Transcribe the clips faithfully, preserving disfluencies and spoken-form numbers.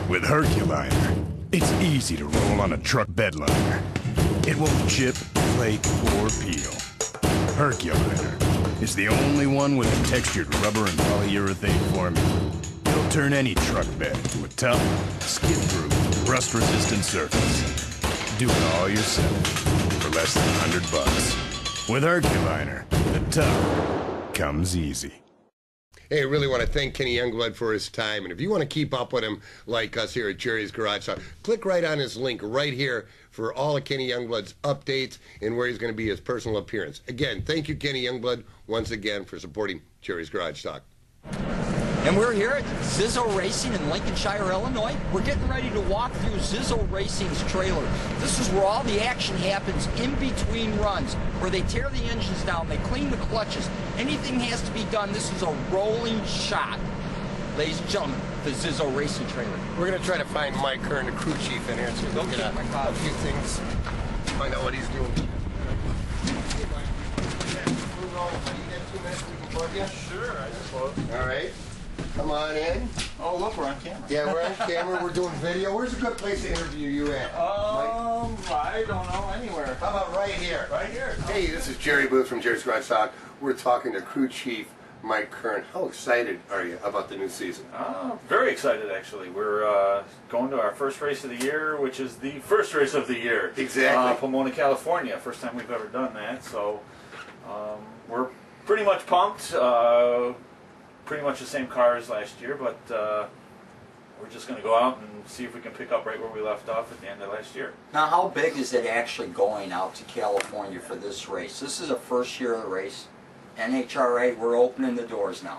With Herculiner, it's easy to roll on a truck bed liner. It won't chip, flake, or peel. Herculiner is the only one with a textured rubber and polyurethane formula. It'll turn any truck bed into a tough, skid-proof, rust-resistant surface. Do it all yourself for less than a hundred bucks. With Herculiner, the tough comes easy. Hey, I really want to thank Kenny Youngblood for his time. And if you want to keep up with him like us here at Jerry's Garage Talk, click right on his link right here for all of Kenny Youngblood's updates and where he's going to be his personal appearance. Again, thank you, Kenny Youngblood, once again for supporting Jerry's Garage Talk. And we're here at Zizzo Racing in Lincolnshire, Illinois. We're getting ready to walk through Zizzo Racing's trailer. This is where all the action happens in between runs, where they tear the engines down, they clean the clutches. Anything has to be done. This is a rolling shot. Ladies and gentlemen, the Zizzo Racing trailer. We're going to try to find Mike Kern, the crew chief, in here, so we can get a, a few things, find out what he's doing. Sure, I suppose. All right. Come on in. Oh, look, we're on camera. Yeah, we're on camera. We're doing video. Where's a good place to interview you at? Um, Mike? I don't know, anywhere. How about right here? Right here. Hey, this is Jerry Booth from Jerry's Garage Talk. We're talking to crew chief Mike Kern. How excited are you about the new season? Uh, very excited, actually. We're uh, going to our first race of the year, which is the first race of the year. Exactly. Uh, Pomona, California. First time we've ever done that. So um, we're pretty much pumped. Uh, pretty much the same car as last year, but uh, we're just going to go out and see if we can pick up right where we left off at the end of last year. Now, how big is it actually going out to California for this race? This is the first year of the race. N H R A, we're opening the doors now.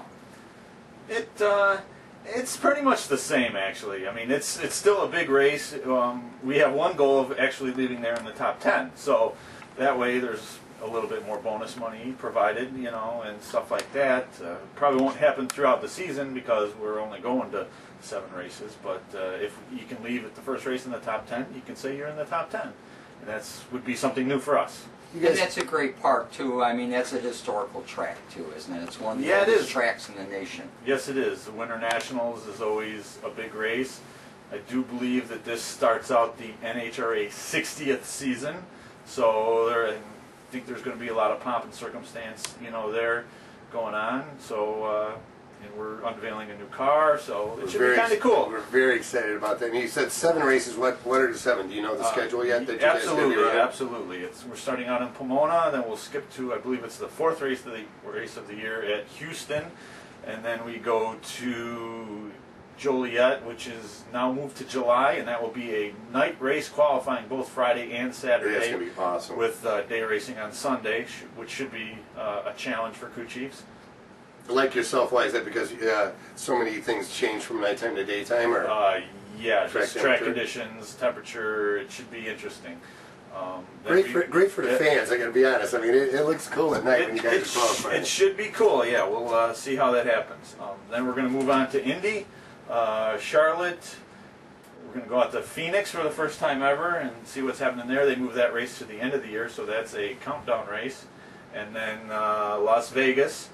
It uh, it's pretty much the same, actually. I mean, it's it's still a big race. Um, we have one goal of actually leaving there in the top ten, so that way there's a little bit more bonus money provided, you know, and stuff like that. Uh, probably won't happen throughout the season because we're only going to seven races, but uh, if you can leave at the first race in the top ten, you can say you're in the top ten, and that's would be something new for us. You guys, and that's a great park too. I mean, that's a historical track too, isn't it? It's one of the yeah, oldest tracks in the nation. Yes, it is. The Winter Nationals is always a big race. I do believe that this starts out the N H R A sixtieth season, so there, I think there's going to be a lot of pomp and circumstance, you know, there going on. So, uh, and we're unveiling a new car, so it should be kind of cool. We're very excited about that. And you said seven races. What what are the seven? Do you know the Uh, schedule yet? That you absolutely, guys gonna absolutely. It's we're starting out in Pomona, then we'll skip to, I believe it's the fourth race of the race of the year at Houston, and then we go to Joliet, which is now moved to July, and that will be a night race qualifying both Friday and Saturday. That's gonna be awesome. With uh, day racing on Sunday, sh which should be uh, a challenge for crew chiefs. Like yourself, why is that? Because uh, so many things change from nighttime to daytime, or uh, yeah, track just track conditions, temperature. It should be interesting. Um, great be, for great for the it, fans. I got to be honest. I mean, it, it looks cool at night it, when you guys it, are qualifying. It should be cool. Yeah, we'll uh, see how that happens. Um, then we're going to move on to Indy, uh, Charlotte. We're going to go out to Phoenix for the first time ever and see what's happening there. They move that race to the end of the year, so that's a countdown race. And then uh, Las Vegas.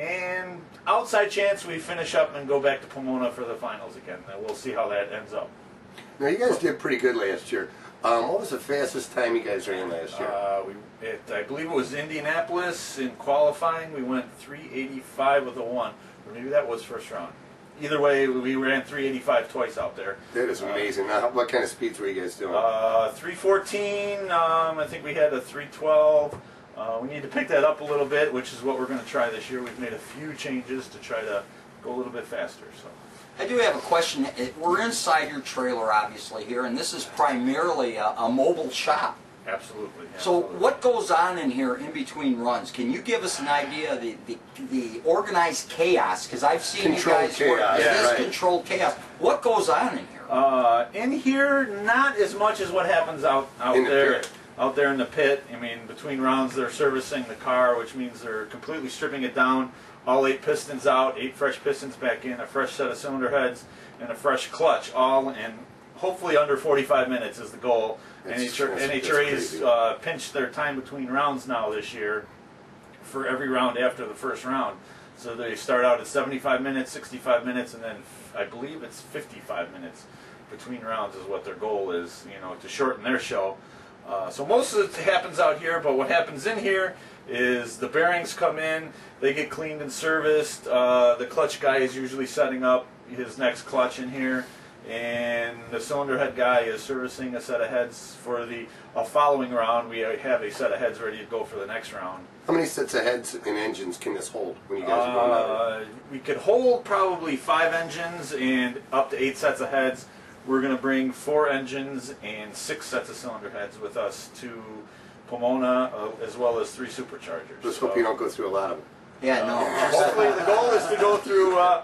And outside chance we finish up and go back to Pomona for the finals again. And we'll see how that ends up. Now, you guys did pretty good last year. Um, what was the fastest time you guys ran last year? Uh, we, it, I believe it was Indianapolis in qualifying. We went three eighty-five with a one. Or maybe that was first round. Either way, we ran three eighty-five twice out there. That is amazing. Uh, now, what kind of speeds were you guys doing? Uh, three fourteen. Um, I think we had a three twelve. Uh, we need to pick that up a little bit, which is what we're going to try this year. We've made a few changes to try to go a little bit faster. So, I do have a question. We're inside your trailer, obviously, here, and this is primarily a, a mobile shop. Absolutely, absolutely. So what goes on in here in between runs? Can you give us an idea of the, the, the organized chaos? Because I've seen controlled you guys chaos. work. Yeah, it is right. controlled chaos. What goes on in here? Uh, in here, not as much as what happens out, out In the there. pit. Out there in the pit. I mean, between rounds they're servicing the car, which means they're completely stripping it down. All eight pistons out, eight fresh pistons back in, a fresh set of cylinder heads, and a fresh clutch, all in hopefully under forty-five minutes is the goal. N H R A's uh, pinched their time between rounds now this year for every round after the first round. So they start out at seventy-five minutes, sixty-five minutes, and then I believe it's fifty-five minutes between rounds is what their goal is, you know, to shorten their show. Uh, so most of it happens out here, but what happens in here is the bearings come in, they get cleaned and serviced. Uh, the clutch guy is usually setting up his next clutch in here, and the cylinder head guy is servicing a set of heads for the uh, following round. We have a set of heads ready to go for the next round. How many sets of heads and engines can this hold when you guys are going out there? Uh, we could hold probably five engines and up to eight sets of heads. We're going to bring four engines and six sets of cylinder heads with us to Pomona, uh, as well as three superchargers. Just hope you don't go through a lot of them. Yeah, no. Hopefully the goal is to go through, uh,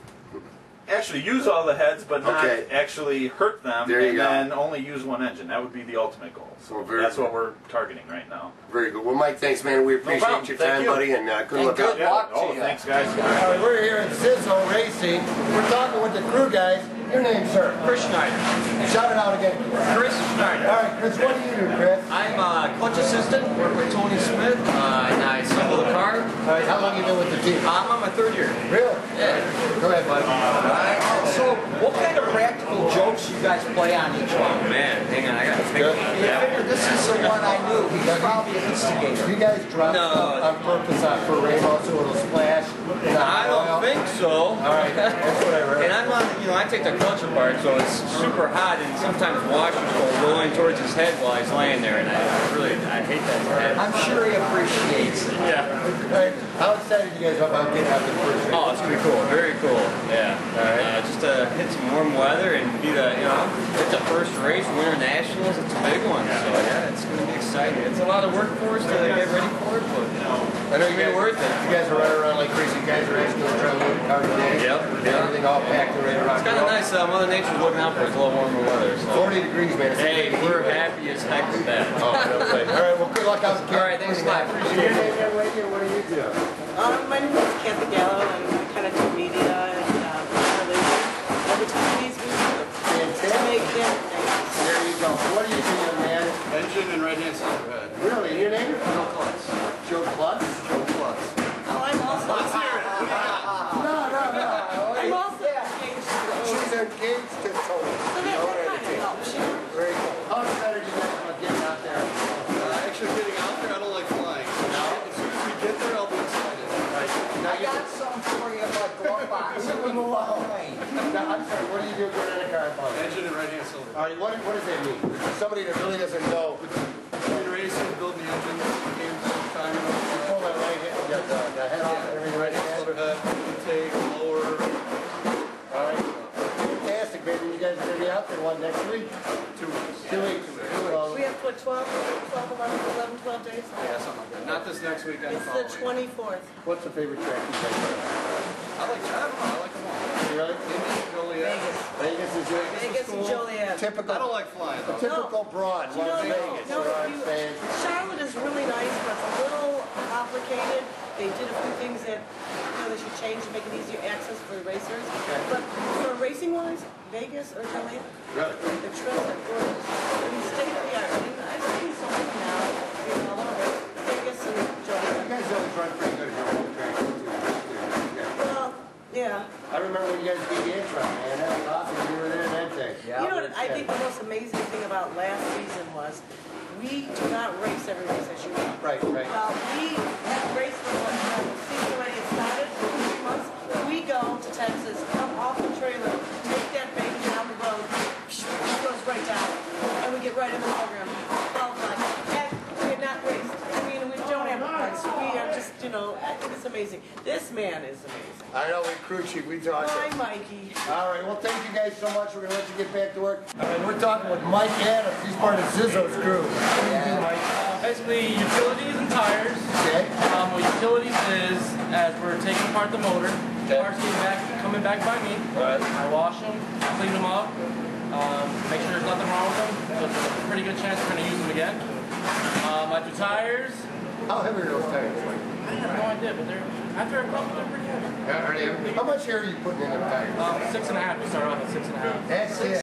actually use all the heads, but not Okay. actually hurt them, There you and go. then only use one engine. That would be the ultimate goal. So Well, very that's what good. we're targeting right now. Very good. Well, Mike, thanks, man. We appreciate problem. your Thank time, you. buddy, and uh, good And luck good out. luck. Oh, to you. thanks, guys. All right, we're here at Sizzle Racing. We're talking with the crew guys. Your name, sir? Chris Schneider. Shout it out again. Chris All Schneider. right, Chris, what do you do, Chris? I'm a clutch assistant, work with Tony Smith, uh, and I assemble the car. All right, how long you been with the team? I'm on my third year. Really? Yeah. Go ahead, buddy. Alright, so what kind of practical jokes you guys play on each one? Man, hang on, I gotta think good. about You that. figure this is the one I knew. He's probably an instigator. You guys drop No. stuff on purpose on for Ramos so it'll splash? in the I oil? don't think so. All right, that's what I And read. I'm on, you know, I take the clutch apart, so it's super hot, and sometimes washers go rolling towards his head while he's laying there, and I really, I hate that head. I'm sure he appreciates it. Yeah. All right, how excited you guys are about getting out the first race? Oh, it's gonna be cool. Very cool. Yeah. Uh, just to hit some warm weather and be the, you know, it's the first race, Winter Nationals. It's a big one. So yeah, it's gonna be exciting. It's a lot of work for us to get ready for it, but you know, I know you it's guys, worth it. you guys are running around like crazy. You guys are actually trying to move the car today. Yep, Get yep. everything all packed and ready to rock It's and kind of roll. nice. Uh, Mother Nature's looking out for us. A little warmer weather. So. forty degrees, man. It's a Hey, big we're heat wave. happy as heck with that. Oh, no way. All right, well, good luck out in All right, thanks a lot. Appreciate it. Your name, radio, what do you do? Um, my name is Kathy Gallo, and I kind of do media and um, television. Every time these we Fantastic. make them. There you go. What do you do, young man? Engine and right hand cylinder head. Really? And your name? Joe Klutz. Joe Klutz? Joe Klutz. Oh, I'm also. No, no, no. I'm also engaged to the She's engaged to Tony. So that, that kind of helps, you know. Very cool. How excited are you guys about getting out there? Uh, actually getting out there, I don't like flying. As soon as we get there, I'll be excited. Right. Now, I you, got some for you in my glove box. now, I'm sorry, what do you do if you're in a car? Paul? Engine and right hand cylinder. All right, what, what does that mean? Somebody that really doesn't know, In racing, building the engine, games, you timing. pull that right hand, the, the, the head off and everything right hand. Cylinder head, intake, lower. All right. Fantastic, baby. You guys are going to be out there, what, next week? Two weeks. Two weeks. Well, We have what, twelve, twelve, eleven, eleven, twelve days? Yeah, something like that. Not this next weekend. It's the following. twenty-fourth. what's the favorite track you guys are? I like, I don't know, I like them all. Really? Indy, Joliet. Vegas. Vegas is your Vegas and Joliet. typical, I don't like flying a though. typical broad, You Las know, Vegas. no, You know what I'm you- saying? Charlotte is really nice, but it's a little complicated. They did a few things that, you know, they should change to make it easier access for the racers. But for racing wise, Vegas or Joliet, Really? the trails are gorgeous. I mean, state of the art. I mean, I've seen so many now, you know, all over Vegas and You Joliet. guys always run pretty good at your home track. too. Yeah. Well, yeah. I remember when you guys beat the intro, man. That was awesome. You were there that day. Yeah. You know what I think the most amazing thing about last season was we do not race every race as you know. Right, right. Well, we have raced for what, uh, the season already had started for three months. We go to Texas, come off the trailer, take that baby down the road, it goes right down, and we get right in the program. Well, like, and we had not raced. I mean, we don't have points. We are just, you know, I think it's amazing. This man is amazing. I know, we crew chief, we talked. Hi, Mikey. All right, well, thank you guys so much. We're going to let you get back to work. All right, we're talking with Mike Adams. He's part of Zizzo's crew. What do you do, Mike? Basically, utilities and tires. Okay. Um, what utilities is, as we're taking apart the motor, Okay. parts getting back, coming back by me. Right. I wash them, clean them up, um, make sure there's nothing wrong with them. So there's a pretty good chance we're going to use them again. Um, I do tires. How heavy are those tires, Mike? I have no idea, but they're after a couple, they're pretty heavy. Are they- How much air are you putting in them tires? Um, six and a half. We start off at six and a half. That's it.